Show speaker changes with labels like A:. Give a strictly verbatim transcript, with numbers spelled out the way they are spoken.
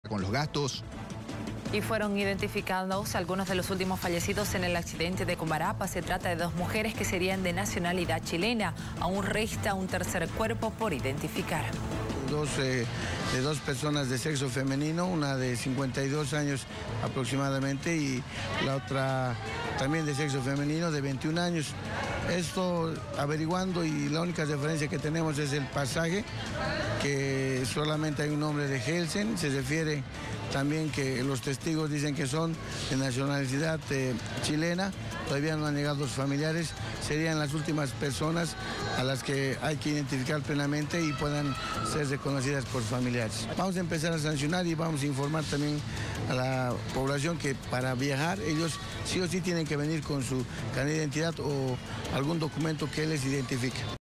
A: con los gastos.
B: Y fueron identificados algunos de los últimos fallecidos en el accidente de Comarapa. Se trata de dos mujeres que serían de nacionalidad chilena. Aún resta un tercer cuerpo por identificar.
C: Dos, eh, de dos personas de sexo femenino, una de cincuenta y dos años aproximadamente y la otra también de sexo femenino de veintiún años. Esto averiguando y la única referencia que tenemos es el pasaje, que solamente hay un nombre de Helsen, se refiere también que los testigos dicen que son de nacionalidad eh, chilena, todavía no han llegado los familiares, serían las últimas personas a las que hay que identificar plenamente y puedan ser reconocidas por familiares. Vamos a empezar a sancionar y vamos a informar también a la población que para viajar ellos sí o sí tienen que venir con su carnet de identidad o algún documento que les identifique.